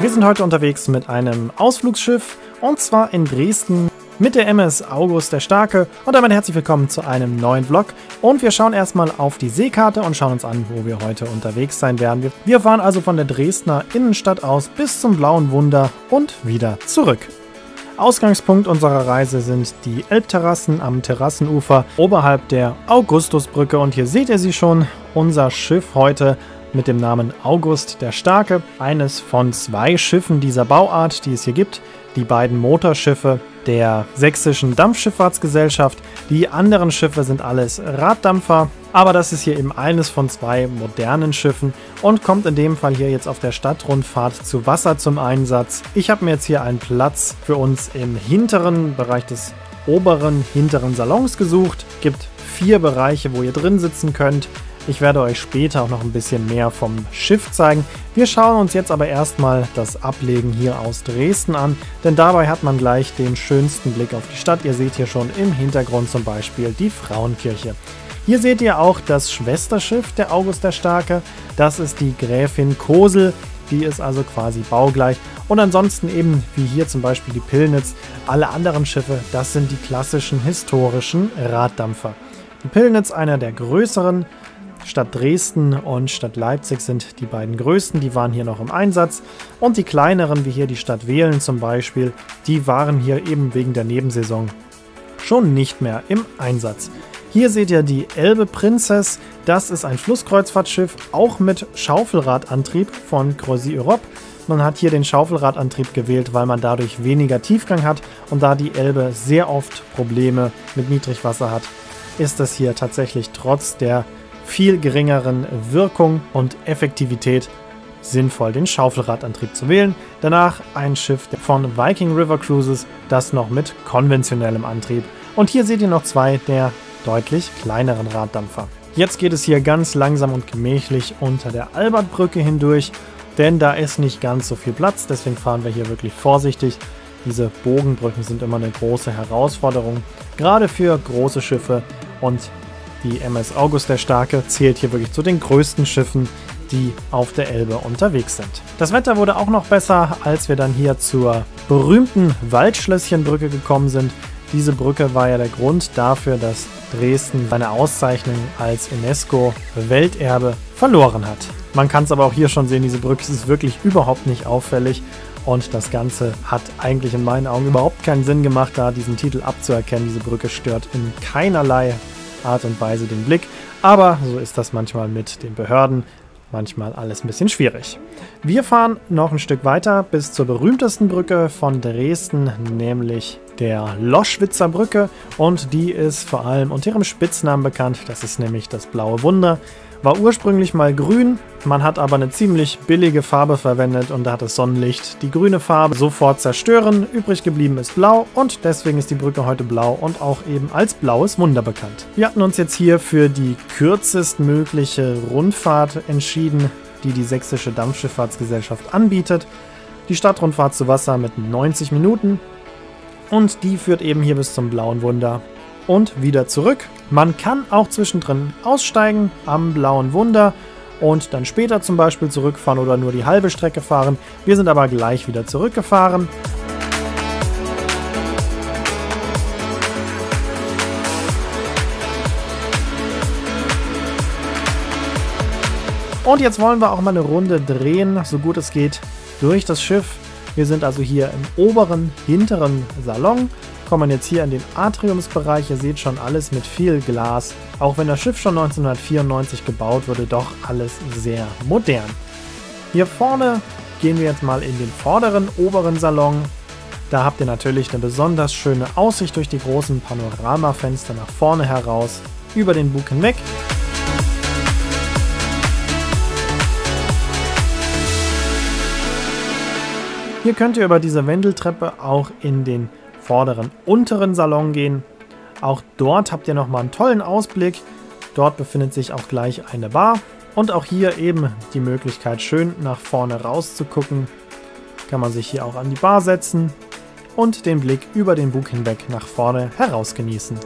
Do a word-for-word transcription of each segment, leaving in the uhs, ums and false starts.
Wir sind heute unterwegs mit einem Ausflugsschiff und zwar in Dresden mit der M S August der Starke und damit herzlich willkommen zu einem neuen Vlog und wir schauen erstmal auf die Seekarte und schauen uns an, wo wir heute unterwegs sein werden. Wir, wir fahren also von der Dresdner Innenstadt aus bis zum Blauen Wunder und wieder zurück. Ausgangspunkt unserer Reise sind die Elbterrassen am Terrassenufer oberhalb der Augustusbrücke und hier seht ihr sie schon, unser Schiff heute mit dem Namen August der Starke, eines von zwei Schiffen dieser Bauart, die es hier gibt. Die beiden Motorschiffe der Sächsischen Dampfschifffahrtsgesellschaft. Die anderen Schiffe sind alles Raddampfer, aber das ist hier eben eines von zwei modernen Schiffen und kommt in dem Fall hier jetzt auf der Stadtrundfahrt zu Wasser zum Einsatz. Ich habe mir jetzt hier einen Platz für uns im hinteren Bereich des oberen hinteren Salons gesucht. Es gibt vier Bereiche, wo ihr drin sitzen könnt. Ich werde euch später auch noch ein bisschen mehr vom Schiff zeigen. Wir schauen uns jetzt aber erstmal das Ablegen hier aus Dresden an, denn dabei hat man gleich den schönsten Blick auf die Stadt. Ihr seht hier schon im Hintergrund zum Beispiel die Frauenkirche. Hier seht ihr auch das Schwesterschiff der August der Starke. Das ist die Gräfin Kosel. Die ist also quasi baugleich. Und ansonsten eben, wie hier zum Beispiel die Pillnitz, alle anderen Schiffe, das sind die klassischen historischen Raddampfer. Die Pillnitz, einer der größeren. Stadt Dresden und Stadt Leipzig sind die beiden größten, die waren hier noch im Einsatz. Und die kleineren, wie hier die Stadt Wehlen zum Beispiel, die waren hier eben wegen der Nebensaison schon nicht mehr im Einsatz. Hier seht ihr die Elbe Princess, das ist ein Flusskreuzfahrtschiff, auch mit Schaufelradantrieb von Croisière Europe. Man hat hier den Schaufelradantrieb gewählt, weil man dadurch weniger Tiefgang hat und da die Elbe sehr oft Probleme mit Niedrigwasser hat, ist das hier tatsächlich trotz der viel geringeren Wirkung und Effektivität sinnvoll, den Schaufelradantrieb zu wählen. Danach ein Schiff von Viking River Cruises, das noch mit konventionellem Antrieb. Und hier seht ihr noch zwei der deutlich kleineren Raddampfer. Jetzt geht es hier ganz langsam und gemächlich unter der Albertbrücke hindurch, denn da ist nicht ganz so viel Platz, deswegen fahren wir hier wirklich vorsichtig. Diese Bogenbrücken sind immer eine große Herausforderung, gerade für große Schiffe, und die M S August der Starke zählt hier wirklich zu den größten Schiffen, die auf der Elbe unterwegs sind. Das Wetter wurde auch noch besser, als wir dann hier zur berühmten Waldschlösschenbrücke gekommen sind. Diese Brücke war ja der Grund dafür, dass Dresden seine Auszeichnung als UNESCO-Welterbe verloren hat. Man kann es aber auch hier schon sehen, diese Brücke ist wirklich überhaupt nicht auffällig. Und das Ganze hat eigentlich in meinen Augen überhaupt keinen Sinn gemacht, da diesen Titel abzuerkennen. Diese Brücke stört in keinerlei Art und Weise den Blick, aber so ist das manchmal mit den Behörden, manchmal alles ein bisschen schwierig. Wir fahren noch ein Stück weiter bis zur berühmtesten Brücke von Dresden, nämlich der Loschwitzer Brücke, und die ist vor allem unter ihrem Spitznamen bekannt, das ist nämlich das Blaue Wunder. War ursprünglich mal grün, man hat aber eine ziemlich billige Farbe verwendet und da hat das Sonnenlicht die grüne Farbe sofort zerstören. Übrig geblieben ist blau und deswegen ist die Brücke heute blau und auch eben als Blaues Wunder bekannt. Wir hatten uns jetzt hier für die kürzestmögliche Rundfahrt entschieden, die die Sächsische Dampfschifffahrtsgesellschaft anbietet. Die Stadtrundfahrt zu Wasser mit neunzig Minuten und die führt eben hier bis zum Blauen Wunder und wieder zurück. Man kann auch zwischendrin aussteigen am Blauen Wunder und dann später zum Beispiel zurückfahren oder nur die halbe Strecke fahren. Wir sind aber gleich wieder zurückgefahren. Und jetzt wollen wir auch mal eine Runde drehen, so gut es geht, durch das Schiff. Wir sind also hier im oberen, hinteren Salon, kommen jetzt hier in den Atriumsbereich. Ihr seht schon alles mit viel Glas. Auch wenn das Schiff schon neunzehnhundertvierundneunzig gebaut wurde, doch alles sehr modern. Hier vorne gehen wir jetzt mal in den vorderen, oberen Salon. Da habt ihr natürlich eine besonders schöne Aussicht durch die großen Panoramafenster nach vorne heraus, über den Bug hinweg. Hier könnt ihr über diese Wendeltreppe auch in den vorderen unteren Salon gehen. Auch dort habt ihr nochmal einen tollen Ausblick. Dort befindet sich auch gleich eine Bar. Und auch hier eben die Möglichkeit, schön nach vorne raus zu gucken. Kann man sich hier auch an die Bar setzen und den Blick über den Bug hinweg nach vorne heraus genießen.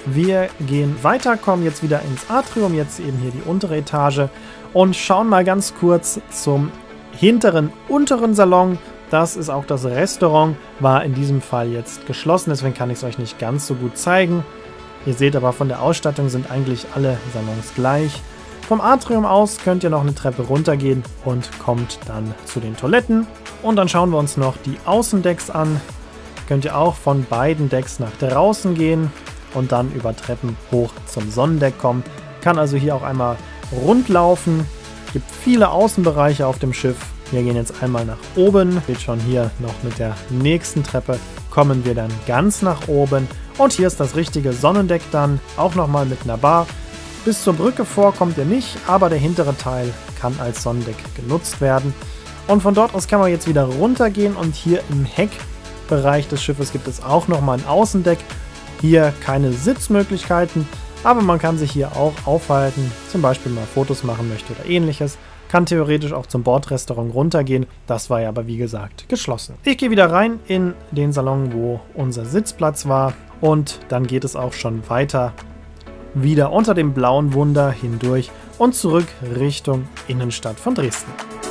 Wir gehen weiter, kommen jetzt wieder ins Atrium, jetzt eben hier die untere Etage und schauen mal ganz kurz zum hinteren, unteren Salon. Das ist auch das Restaurant, war in diesem Fall jetzt geschlossen, deswegen kann ich es euch nicht ganz so gut zeigen. Ihr seht aber, von der Ausstattung sind eigentlich alle Salons gleich. Vom Atrium aus könnt ihr noch eine Treppe runtergehen und kommt dann zu den Toiletten. Und dann schauen wir uns noch die Außendecks an. Könnt ihr auch von beiden Decks nach draußen gehen und dann über Treppen hoch zum Sonnendeck kommen. Kann also hier auch einmal rund laufen. Es gibt viele Außenbereiche auf dem Schiff. Wir gehen jetzt einmal nach oben. Seht schon, hier noch mit der nächsten Treppe kommen wir dann ganz nach oben. Und hier ist das richtige Sonnendeck dann, auch nochmal mit einer Bar. Bis zur Brücke vor kommt ihr nicht, aber der hintere Teil kann als Sonnendeck genutzt werden. Und von dort aus kann man jetzt wieder runtergehen und hier im Heckbereich des Schiffes gibt es auch nochmal ein Außendeck. Hier keine Sitzmöglichkeiten, aber man kann sich hier auch aufhalten, zum Beispiel mal Fotos machen möchte oder ähnliches. Kann theoretisch auch zum Bordrestaurant runtergehen, das war ja aber wie gesagt geschlossen. Ich gehe wieder rein in den Salon, wo unser Sitzplatz war und dann geht es auch schon weiter. Wieder unter dem blauen Wunder hindurch und zurück Richtung Innenstadt von Dresden.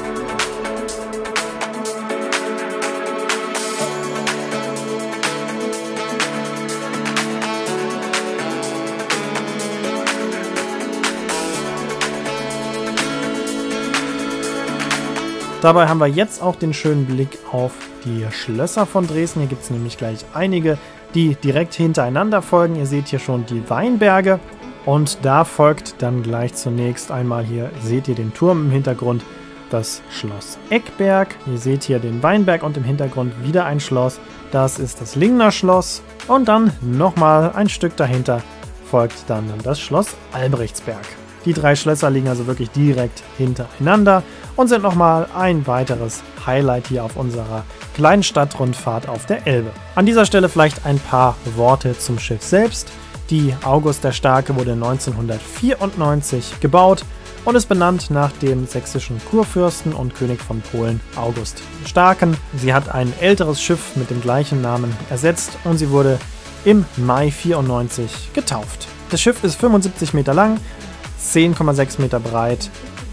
Dabei haben wir jetzt auch den schönen Blick auf die Schlösser von Dresden. Hier gibt es nämlich gleich einige, die direkt hintereinander folgen. Ihr seht hier schon die Weinberge und da folgt dann gleich zunächst einmal, hier seht ihr den Turm im Hintergrund, das Schloss Eckberg. Ihr seht hier den Weinberg und im Hintergrund wieder ein Schloss. Das ist das Lingner Schloss und dann nochmal ein Stück dahinter folgt dann das Schloss Albrechtsberg. Die drei Schlösser liegen also wirklich direkt hintereinander und sind nochmal ein weiteres Highlight hier auf unserer kleinen Stadtrundfahrt auf der Elbe. An dieser Stelle vielleicht ein paar Worte zum Schiff selbst. Die August der Starke wurde neunzehnhundertvierundneunzig gebaut und ist benannt nach dem sächsischen Kurfürsten und König von Polen August den Starken. Sie hat ein älteres Schiff mit dem gleichen Namen ersetzt und sie wurde im Mai vierundneunzig getauft. Das Schiff ist fünfundsiebzig Meter lang, zehn Komma sechs Meter breit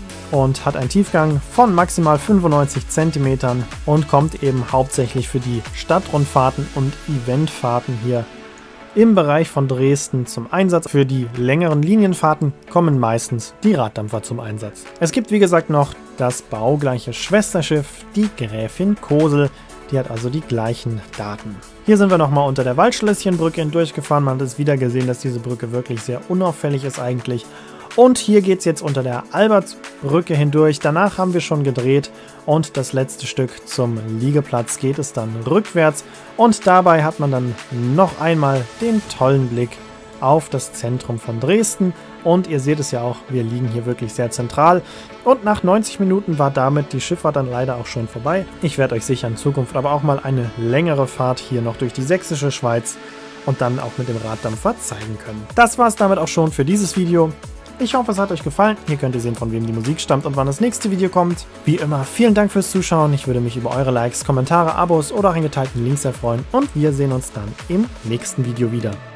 und hat einen Tiefgang von maximal fünfundneunzig Zentimetern und kommt eben hauptsächlich für die Stadtrundfahrten und Eventfahrten hier im Bereich von Dresden zum Einsatz. Für die längeren Linienfahrten kommen meistens die Raddampfer zum Einsatz. Es gibt wie gesagt noch das baugleiche Schwesterschiff, die Gräfin Kosel. Die hat also die gleichen Daten. Hier sind wir nochmal unter der Waldschlösschenbrücke hindurchgefahren. Man hat es wieder gesehen, dass diese Brücke wirklich sehr unauffällig ist eigentlich. Und hier geht es jetzt unter der Albertsbrücke hindurch. Danach haben wir schon gedreht und das letzte Stück zum Liegeplatz geht es dann rückwärts. Und dabei hat man dann noch einmal den tollen Blick auf das Zentrum von Dresden. Und ihr seht es ja auch, wir liegen hier wirklich sehr zentral. Und nach neunzig Minuten war damit die Schifffahrt dann leider auch schon vorbei. Ich werde euch sicher in Zukunft aber auch mal eine längere Fahrt hier noch durch die sächsische Schweiz und dann auch mit dem Raddampfer zeigen können. Das war es damit auch schon für dieses Video. Ich hoffe, es hat euch gefallen. Hier könnt ihr sehen, von wem die Musik stammt und wann das nächste Video kommt. Wie immer, vielen Dank fürs Zuschauen. Ich würde mich über eure Likes, Kommentare, Abos oder auch einen geteilten Link sehr freuen. Und wir sehen uns dann im nächsten Video wieder.